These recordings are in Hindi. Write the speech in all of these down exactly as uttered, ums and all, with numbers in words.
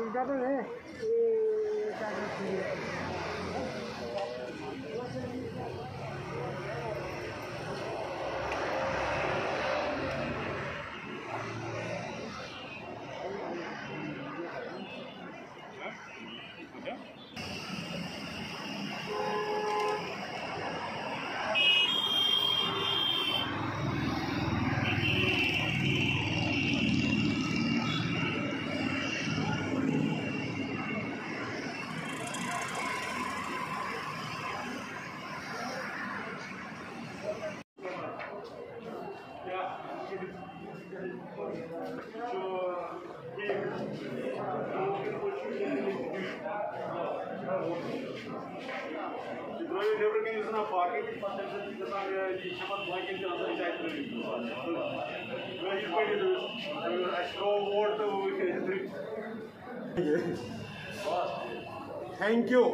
Thank you.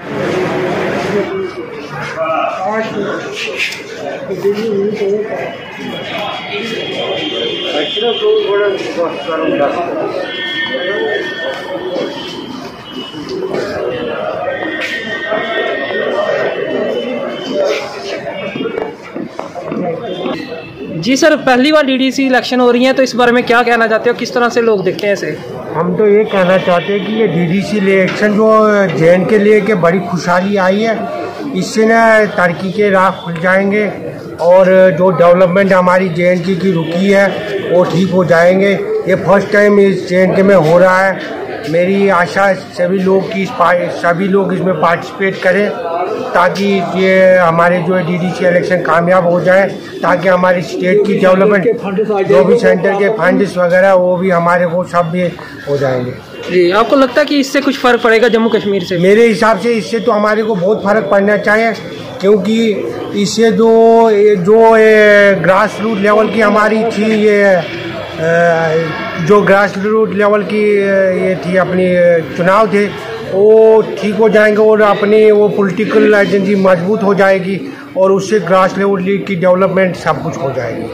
जी सर, पहली बार डीडीसी इलेक्शन हो रही है तो इस बारे में क्या कहना चाहते हो, किस तरह से लोग देखते हैं इसे? हम तो ये कहना चाहते हैं कि ये डीडीसी इलेक्शन जो जे एन के लिए के बड़ी खुशहाली आई है, इससे न तरक्की के राह खुल जाएंगे और जो डेवलपमेंट हमारी जे एन के की रुकी है वो ठीक हो जाएंगे। ये फर्स्ट टाइम इस जे एन के में हो रहा है। मेरी आशा सभी लोग की सभी लोग इसमें पार्टिसिपेट करें ताकि ये हमारे जो है डीडीसी इलेक्शन कामयाब हो जाए, ताकि हमारी स्टेट की डेवलपमेंट जो भी सेंटर के फंड्स वगैरह वो भी हमारे को सब भी हो जाएंगे। जी, आपको लगता है कि इससे कुछ फ़र्क पड़ेगा जम्मू कश्मीर से? मेरे हिसाब से इससे तो हमारे को बहुत फ़र्क पड़ना चाहिए, क्योंकि इससे जो जो ग्रास रूट लेवल की हमारी थी, ये जो ग्रास रूट लेवल की ये थी अपनी चुनाव थे, वो ठीक हो जाएंगे और अपनी वो पॉलिटिकल एजेंसी मजबूत हो जाएगी और उससे ग्रास लेवल की डेवलपमेंट सब कुछ हो जाएगी।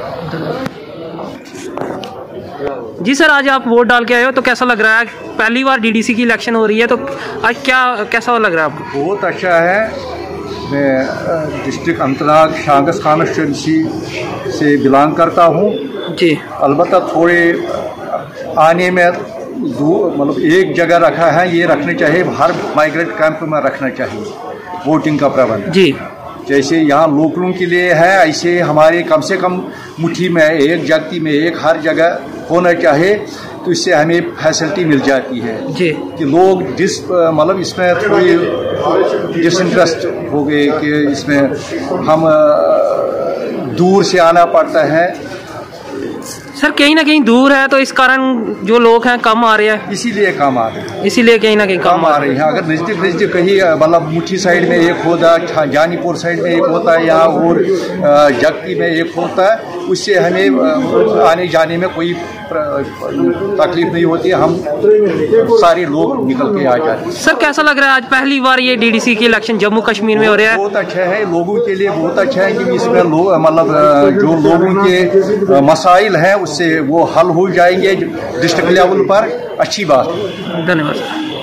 जी सर, आज आप वोट डाल के आए हो तो कैसा लग रहा है? पहली बार डीडीसी की इलेक्शन हो रही है तो आज क्या कैसा लग रहा है आपको? बहुत अच्छा है। मैं डिस्ट्रिक्ट अनंतनाग शांगस कॉन्स्टिट्यूंसी से बिलोंग करता हूँ जी। अलबत्ता थोड़े आने में मतलब एक जगह रखा है, ये रखने चाहिए, हर माइग्रेट कैंप में रखना चाहिए वोटिंग का प्रबंध जी। जैसे यहाँ लोकलों के लिए है, ऐसे हमारे कम से कम मुट्ठी में एक जाति में एक हर जगह होना चाहिए, तो इससे हमें फैसिलिटी मिल जाती है जी कि लोग डिस मतलब इसमें थोड़ी डिसइंटरेस्ट हो गए कि इसमें हम दूर से आना पड़ता है। सर, कहीं ना कहीं दूर है तो इस कारण जो लोग हैं कम आ रहे हैं, इसीलिए कम आ रहे हैं इसीलिए कहीं ना कहीं कम, कम आ रहे हैं। अगर नज़दीक नज़दीक कहीं मतलब मुट्ठी साइड में एक होता, जानीपुर साइड में एक होता है, यहाँ और जगती में एक होता है, उससे हमें आने जाने में कोई तकलीफ नहीं होती है, हम सारे लोग निकल के आ जाते हैं। सर, कैसा लग रहा है आज पहली बार ये डीडीसी की इलेक्शन जम्मू कश्मीर में हो रहा है? बहुत अच्छा है, लोगों के लिए बहुत अच्छा है कि इसमें लोग मतलब जो लोगों के मसाइल हैं उससे वो हल हो जाएंगे डिस्ट्रिक्ट लेवल पर। अच्छी बात। धन्यवाद।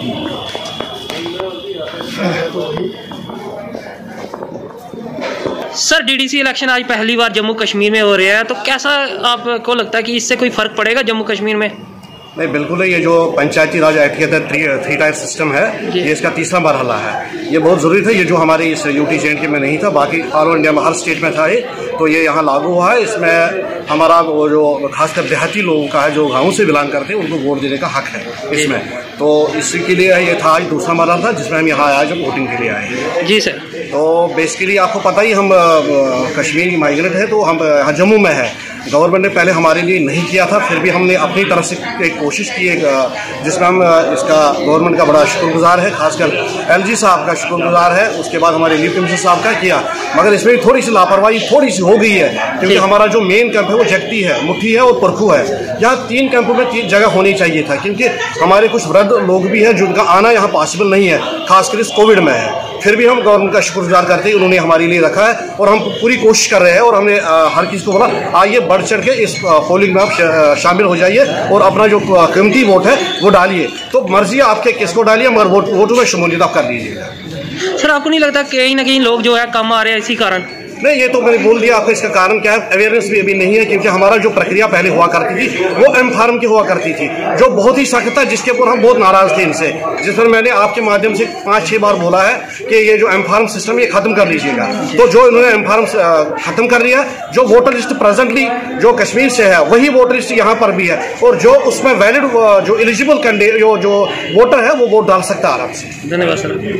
सर, डीडीसी इलेक्शन आज पहली बार जम्मू कश्मीर में हो रहा है तो कैसा आपको लगता है कि इससे कोई फ़र्क पड़ेगा जम्मू कश्मीर में? नहीं, बिल्कुल नहीं। ये जो पंचायती राज एक्ट के तहत थ्री थ्री टायर सिस्टम है, ये इसका तीसरा मरहला है। ये बहुत ज़रूरी था, ये जो हमारे इस यूटी जे एंड के में नहीं था, बाकी ऑल ओवर इंडिया में हर स्टेट में था ये, तो ये यहाँ लागू हुआ है। इसमें हमारा वो जो खासकर देहाती लोगों का है जो गाँव से बिलोंग करते हैं, उनको वोट देने का हक है इसमें। तो इसके लिए ये था आज दूसरा मरहला था जिसमें हम यहाँ आए जब वोटिंग के लिए आए। जी सर। तो बेसिकली आपको पता ही हम कश्मीरी माइग्रेंट है, तो हम यहाँ जम्मू में है। गवर्नमेंट ने पहले हमारे लिए नहीं किया था, फिर भी हमने अपनी तरफ से एक कोशिश की है जिसमें हम इसका गवर्नमेंट का बड़ा शुक्रगुजार है, खासकर एलजी साहब का शुक्रगुजार है, उसके बाद हमारे लीव कमिश्नर साहब का किया। मगर इसमें थोड़ी सी लापरवाही थोड़ी सी हो गई है, क्योंकि हमारा जो मेन कैंप है वो जगती है, मुट्ठी है और परखू है। यहाँ तीन कैंपों में तीन जगह होनी चाहिए था, क्योंकि हमारे कुछ वृद्ध लोग भी हैं जिनका आना यहाँ पॉसिबल नहीं है, खासकर इस कोविड में है। फिर भी हम गवर्नमेंट का शुक्रगुजार करते हैं, उन्होंने हमारे लिए रखा है और हम पूरी कोशिश कर रहे हैं। और हमने हर किसी को बोला आइए बढ़ चढ़ के इस पोलिंग में आप शामिल हो जाइए और अपना जो कीमती वोट है वो डालिए। तो मर्जी आपके किसको डालिए, मगर वोट वोटों में शमूलियत आप कर लीजिएगा। सर आपको नहीं लगता कहीं ना कहीं लोग जो है कम आ रहे हैं इसी कारण? नहीं, ये तो मैंने बोल दिया आपको। इसका कारण क्या है, अवेयरनेस भी अभी नहीं है, क्योंकि हमारा जो प्रक्रिया पहले हुआ करती थी वो एम फार्म की हुआ करती थी, जो बहुत ही सख्त था, जिसके ऊपर हम बहुत नाराज थे इनसे, जिस पर मैंने आपके माध्यम से पाँच छः बार बोला है कि ये जो एम फार्म सिस्टम ये खत्म कर लीजिएगा। तो जो इन्होंने एम फार्म खत्म कर लिया, जो वोटर लिस्ट प्रेजेंटली जो कश्मीर से है वही वोटर लिस्ट यहाँ पर भी है, और जो उसमें वैलिड जो एलिजिबल कैंडिडेट जो जो वोटर है वो वोट डाल सकता है आराम से। धन्यवाद सर।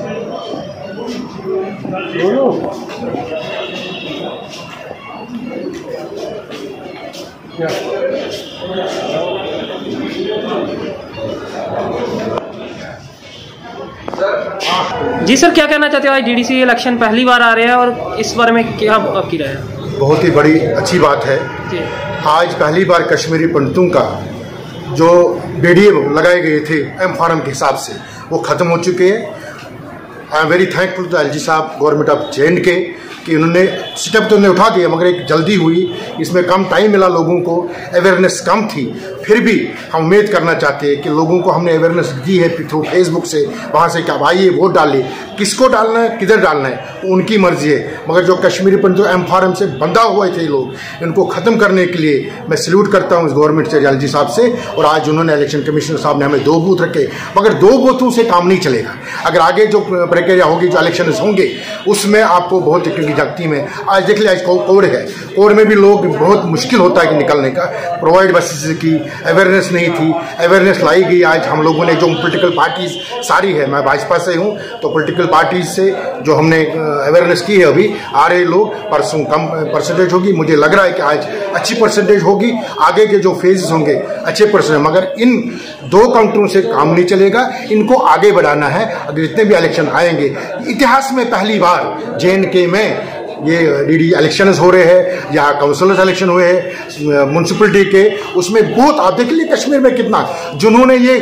जी सर, क्या कहना चाहते हो? आज डीडीसी इलेक्शन पहली बार आ रहे हैं और इस बारे में क्या आपकी राय है? बहुत ही बड़ी अच्छी बात है। आज पहली बार कश्मीरी पंडितों का जो बीडीए लगाए गए थे एम फार्म के हिसाब से वो ख़त्म हो चुके हैं। I am very thankful to LG साहब, government of J and K, कि उन्होंने स्टेप तो उन्होंने उठा दिया, मगर एक जल्दी हुई, इसमें कम टाइम मिला, लोगों को अवेयरनेस कम थी। फिर भी हम उम्मीद करना चाहते हैं कि लोगों को हमने अवेयरनेस दी है थ्रू फेसबुक से, वहाँ से क्या आइए वोट डालिए, किसको डालना है किधर डालना है उनकी मर्जी है। मगर जो कश्मीरी पंडित एम फार्म से बंधा हुए थे लोग, इनको ख़त्म करने के लिए मैं सल्यूट करता हूँ इस गवर्नमेंट से, एलजी साहब से। और आज उन्होंने इलेक्शन कमिश्नर साहब ने हमें दो बूथ रखे, मगर दो बूथों से काम नहीं चलेगा। अगर आगे जो प्रक्रिया होगी, जो इलेक्शन होंगे, उसमें आपको बहुत क्योंकि जगती में आज देख लिया, आज कोविड है, कोविड में भी लोग बहुत मुश्किल होता है कि निकलने का, प्रोवाइड बसेस की अवेयरनेस नहीं थी, अवेयरनेस लाई गई। आज हम लोगों ने जो पॉलिटिकल पार्टीज सारी है, मैं भाजपा से हूँ, तो पॉलिटिकल पार्टीज से जो हमने अवेयरनेस की है, अभी आ रहे लोग, परसों कम परसेंटेज होगी, मुझे लग रहा है कि आज अच्छी परसेंटेज होगी, आगे के जो फेजेस होंगे अच्छे परसेंटेज। मगर इन दो काउंटरों से काम नहीं चलेगा, इनको आगे बढ़ाना है। अगर जितने भी इलेक्शन आएंगे, इतिहास में पहली बार जे एंड के में ये डीडी इलेक्शंस हो रहे हैं या काउंसिलर्स इलेक्शन हुए हैं म्यूनसिपलिटी के, उसमें बहुत आप देख लीजिए कश्मीर में कितना, जिन्होंने ये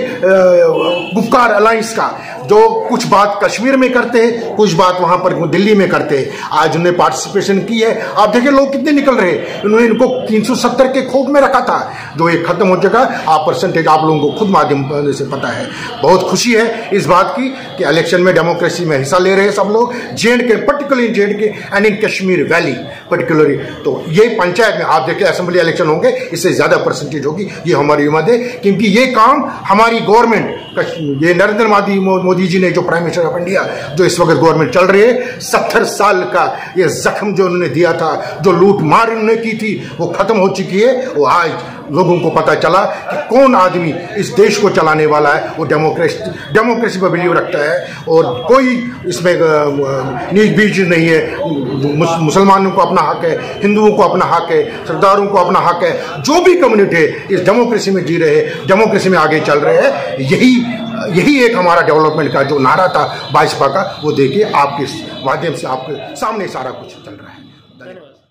गुफ्कार अलायंस का जो कुछ बात कश्मीर में करते हैं, कुछ बात वहाँ पर दिल्ली में करते हैं, आज उन्होंने पार्टिसिपेशन की है। आप देखिए लोग कितने निकल रहे हैं, उन्होंने इनको तीन सौ सत्तर के खोप में रखा था, जो ये खत्म हो चुका। आप परसेंटेज आप लोगों को खुद माध्यम से पता है। बहुत खुशी है इस बात की कि इलेक्शन में डेमोक्रेसी में हिस्सा ले रहे हैं सब लोग, J and K, particularly J and K and in Kashmir valley particularly. तो ये पंचायत में आप देखिए असेंबली इलेक्शन होंगे, इससे ज्यादा परसेंटेज होगी, ये हमारी उम्मीद है। क्योंकि ये काम हमारी गवर्नमेंट, ये नरेंद्र मोदी मोदी जी ने, जो प्राइम मिनिस्टर ऑफ इंडिया, जो इस वक्त गवर्नमेंट चल रही है, सत्तर साल का ये जख्म जो उन्होंने दिया था, जो लूट मार उन्होंने की थी, वो खत्म हो चुकी है। वो आज लोगों को पता चला कि कौन आदमी इस देश को चलाने वाला है, वो डेमोक्रेसी डेमोक्रेसी पर बिलीव रखता है, और कोई इसमें नीच बीच नहीं है। मुसलमानों को अपना हक है, हिंदुओं को अपना हक है, सरदारों को अपना हक है, जो भी कम्युनिटी है इस डेमोक्रेसी में जी रहे हैं, डेमोक्रेसी में आगे चल रहे हैं। यही यही एक हमारा डेवलपमेंट का जो नारा था भाजपा का, वो देखिए आपके माध्यम से आपके सामने सारा कुछ चल रहा है। धन्यवाद।